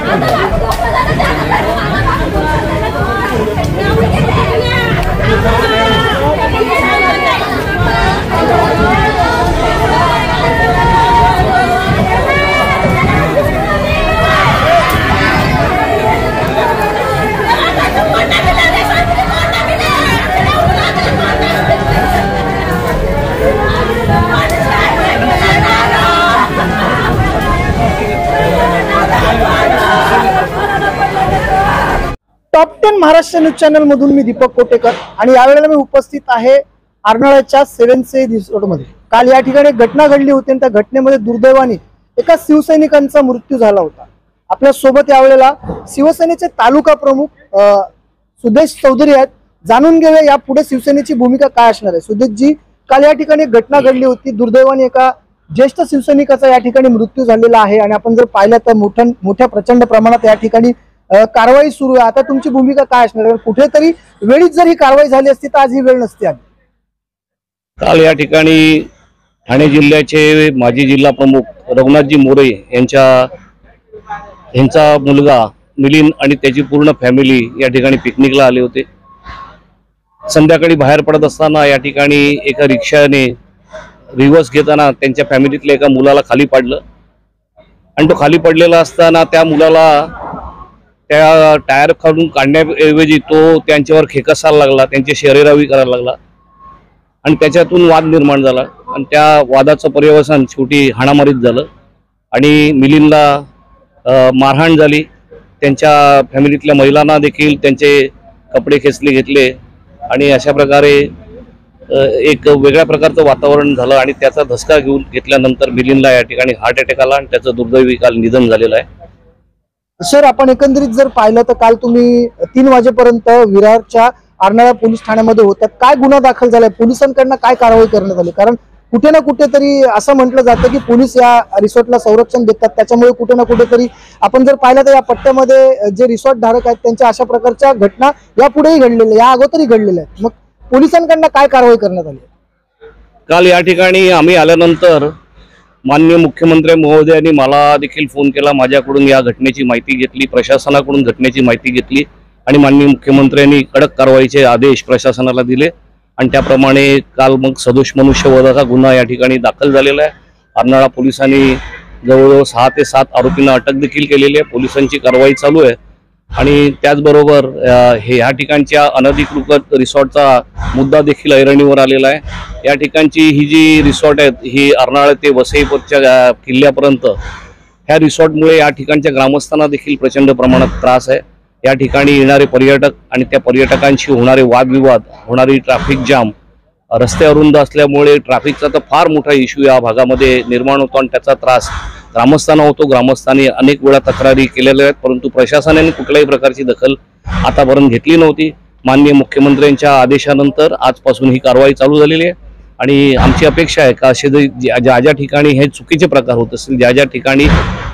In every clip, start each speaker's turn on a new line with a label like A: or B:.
A: Top 10 Maharashtra news channel मधून मी दीपक कोटेकर आणि यावेळेला मी उपस्थित आहे अर्नाळ्याच्या 7 से रिसॉर्ट मध्ये। काल या ठिकाणी एक घटना घडली होती आणि त्या घटनेमध्ये दुर्दैवाने एका शिवसैनिकांचा मृत्यू झाला होता। आपल्या सोबत यावेळेला शिवसेनेचे तालुका प्रमुख सुदेश चौधरी आहेत। जाणून घेऊया या पुढे शिवसेनेची भूमिका काय असणार आहे। सुदेश जी, काल या ठिकाणी एक घटना घडली होती, दुर्दैवाने एका ज्येष्ठ शिवसैनिकाचा या ठिकाणी मृत्यू झालेला आहे आणि आपण जर पाहिलं तर मोठ्या प्रचंड प्रमाणात या ठिकाणी कारवाई सुरू आहे। आता तुमची भूमिका काय असणार आहे? कुठेतरी वेळीच जर ही कारवाई झाली असती तर आज ही वेळ नसती आली।
B: काल या ठिकाणी ठाणे जिल्ह्याचे माजी जिल्हा प्रमुख रघुनाथजी मोरे यांचा मुलगा मिलिंद आणि त्याची पूर्ण फॅमिली या ठिकाणी पिकनिकला आले होते। संध्याकाळी बाहेर पडत असताना या ठिकाणी एका रिक्षाने रिव्हर्स घेताना त्यांच्या फॅमिलीतल्या एका मुलाला खाली पाडलं आणि तो खाली पडलेला असताना त्या मुलाला त्या टायर काढून काढण्याऐवजी तो त्यांच्यावर खेकसायला लागला, त्यांची शरीरावी करायला लागला आणि त्याच्यातून वाद निर्माण झाला आणि त्या वादाचं पर्यवसान शेवटी हाणामारीत झालं आणि मिलिंदला मारहाण झाली। त्यांच्या फॅमिलीतल्या महिलांना देखील त्यांचे कपडे खेचले घेतले आणि अशा प्रकारे एक वेगळ्या प्रकारचं वातावरण झालं आणि त्याचा धसका घेतल्यानंतर मिलिंदला या ठिकाणी हार्ट अटॅक आला आणि त्याचं दुर्दैवी काल निधन झालेलं आहे।
A: सर, आपण एकंदरीत जर पाहिलं तर काल तुम्ही 3 वाजेपर्यंत विरारच्या अर्नाळा पोलीस ठाण्यामध्ये होतात। काय गुन्हा दाखल झालाय? पोलिसांकडून काय कारवाई करण्यात आली? कारण कुठे ना कुठेतरी असं म्हटलं जातं की पोलीस या रिसॉर्टला संरक्षण देतात, त्याच्यामुळे कुठे ना कुठेतरी आपण जर पाहिलं तर या पट्ट्यामध्ये जे रिसॉर्ट धारक आहेत त्यांच्या अशा प्रकारच्या घटना यापुढेही घडलेल्या, या अगोदरही घडलेल्या आहेत। मग पोलिसांकडून काय कारवाई करण्यात आली?
B: काल या ठिकाणी आम्ही आल्यानंतर माननीय मुख्यमंत्री महोदयांनी मला देखील फोन केला, माझ्याकडून या घटनेची माहिती घेतली, प्रशासनाकडून घटनेची माहिती घेतली आणि माननीय मुख्यमंत्र्यांनी कडक कारवाईचे आदेश प्रशासनाला दिले आणि त्याप्रमाणे काल मग सदोष मनुष्यवधाचा गुन्हा या ठिकाणी दाखल झालेला आहे। अर्नाळा पोलिसांनी जवळजवळ 6 ते 7 आरोपींना अटक देखील केलेली आहे। पोलिसांची कारवाई चालू आहे आणि त्याचबरोबर ह्या ठिकाणच्या अनधिकृत रिसॉर्टचा मुद्दा देखील ऐरणीवर आलेला आहे। या ठिकाणची ही जी रिसॉर्ट आहेत ही अर्नाळा ते वसईच्या किल्ल्यापर्यंत ह्या रिसॉर्टमुळे या ठिकाणच्या ग्रामस्थांना देखील प्रचंड प्रमाणात त्रास आहे। या ठिकाणी येणारे पर्यटक आणि त्या पर्यटकांशी होणारे वादविवाद, होणारी ट्रॅफिक जाम, रस्ते अरुंद असल्यामुळे ट्रॅफिकचा तर फार मोठा इश्यू या भागामध्ये निर्माण होतो आणि त्याचा त्रास ग्रामस्थांना होतो। ग्रामस्थांनी अनेक वेळा तक्रारी केलेल्या आहेत, परंतु प्रशासनाने कुठल्याही प्रकारची दखल आतापर्यंत घेतली नव्हती। माननीय मुख्यमंत्र्यांच्या आदेशानंतर आजपासून ही कारवाई चालू झालेली आहे आणि आमची अपेक्षा आहे का असे ज्या ठिकाणी हे चुकीचे प्रकार होत असतील, ज्या ठिकाणी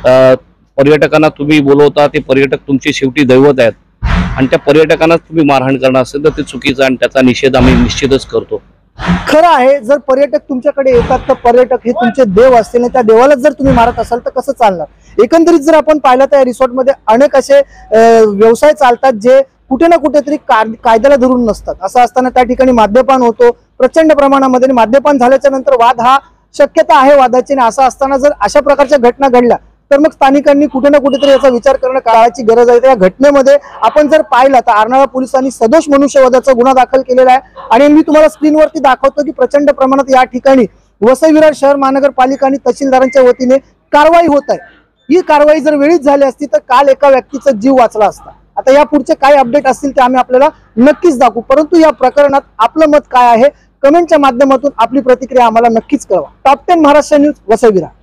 B: पर्यटकांना तुम्ही बोलवता ते पर्यटक तुमचे शेवटी दैवत आहेत आणि त्या पर्यटकांना तुम्ही मारहाण करणार असेल तर ते चुकीचं आणि त्याचा निषेध आम्ही निश्चितच करतो।
A: खरं आहे, जर पर्यटक तुमच्याकडे येतात तर पर्यटक हे तुमचे देव असतील आणि त्या देवालाच जर तुम्ही मारत असाल तर कसं चालणार? एकंदरीत जर आपण पाहिलं तर या रिसॉर्टमध्ये अनेक असे व्यवसाय चालतात जे कुठे ना कुठेतरी कायद्याला धरून नसतात। असं असताना त्या ठिकाणी मद्यपान होतो प्रचंड प्रमाणामध्ये, मद्यपान झाल्याच्या नंतर वाद हा शक्यता आहे वादाची, आणि असं असताना जर अशा प्रकारच्या घटना घडल्या तर मग स्थानिकांनी कुठे ना कुठेतरी याचा विचार करणं काळाची गरज आहे। या घटनेमध्ये आपण जर पाहिलं तर अर्नाळा पोलिसांनी सदोष मनुष्यवधाचा गुन्हा दाखल केलेला आहे आणि मी तुम्हाला स्क्रीनवरती दाखवतो की प्रचंड प्रमाणात या ठिकाणी वसई विरार शहर महानगरपालिका आणि तहसीलदारांच्या वतीने कारवाई होत आहे। ही कारवाई जर वेळीच झाली असती तर काल एका व्यक्तीचा जीव वाचला असता। आता या पुढचे काय अपडेट असतील ते आम्ही आपल्याला नक्कीच दाखवू, परंतु या प्रकरणात आपलं मत काय आहे कमेंटच्या माध्यमातून आपली प्रतिक्रिया आम्हाला नक्कीच कळवा। Top 10 Maharashtra news, Vasai Virar.